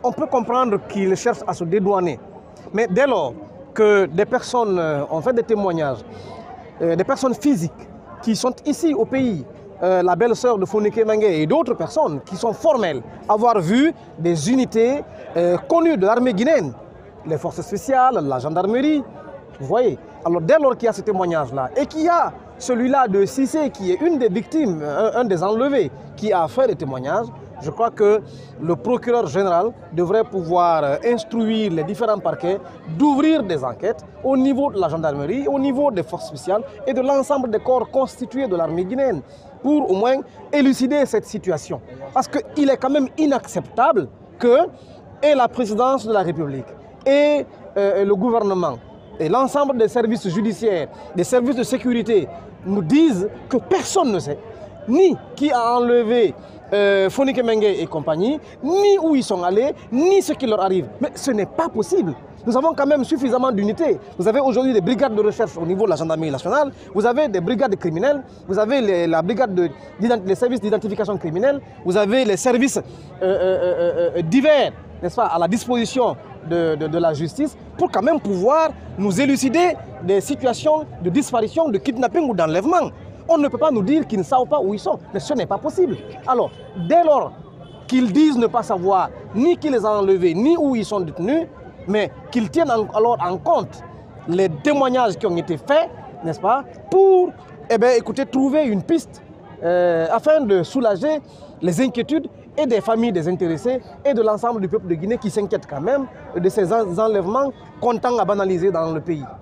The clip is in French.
on peut comprendre qu'ils cherchent à se dédouaner. Mais dès lors que des personnes ont fait des témoignages, des personnes physiques qui sont ici au pays, la belle-sœur de Fonike Mengue et d'autres personnes qui sont formelles, avoir vu des unités connues de l'armée guinéenne, les forces spéciales, la gendarmerie, vous voyez. Alors dès lors qu'il y a ce témoignage-là et qu'il y a celui-là de Cissé qui est une des victimes, un des enlevés qui a fait des témoignages, je crois que le procureur général devrait pouvoir instruire les différents parquets d'ouvrir des enquêtes au niveau de la gendarmerie, au niveau des forces spéciales et de l'ensemble des corps constitués de l'armée guinéenne pour au moins élucider cette situation. Parce qu'il est quand même inacceptable que et la présidence de la République et le gouvernement et l'ensemble des services judiciaires, des services de sécurité nous disent que personne ne sait ni qui a enlevé Fonike Mengue et compagnie, ni où ils sont allés, ni ce qui leur arrive. Mais ce n'est pas possible. Nous avons quand même suffisamment d'unités. Vous avez aujourd'hui des brigades de recherche au niveau de la gendarmerie nationale, vous avez des brigades criminelles, vous avez la brigade les services d'identification criminelle, vous avez les services divers, n'est-ce pas, à la disposition de la justice pour quand même pouvoir nous élucider des situations de disparition, de kidnapping ou d'enlèvement. On ne peut pas nous dire qu'ils ne savent pas où ils sont, mais ce n'est pas possible. Alors, dès lors qu'ils disent ne pas savoir ni qui les a enlevés, ni où ils sont détenus, mais qu'ils tiennent alors en compte les témoignages qui ont été faits, n'est-ce pas, pour écoutez, trouver une piste afin de soulager les inquiétudes et des familles des intéressés et de l'ensemble du peuple de Guinée qui s'inquiète quand même de ces enlèvements comptant à banaliser dans le pays.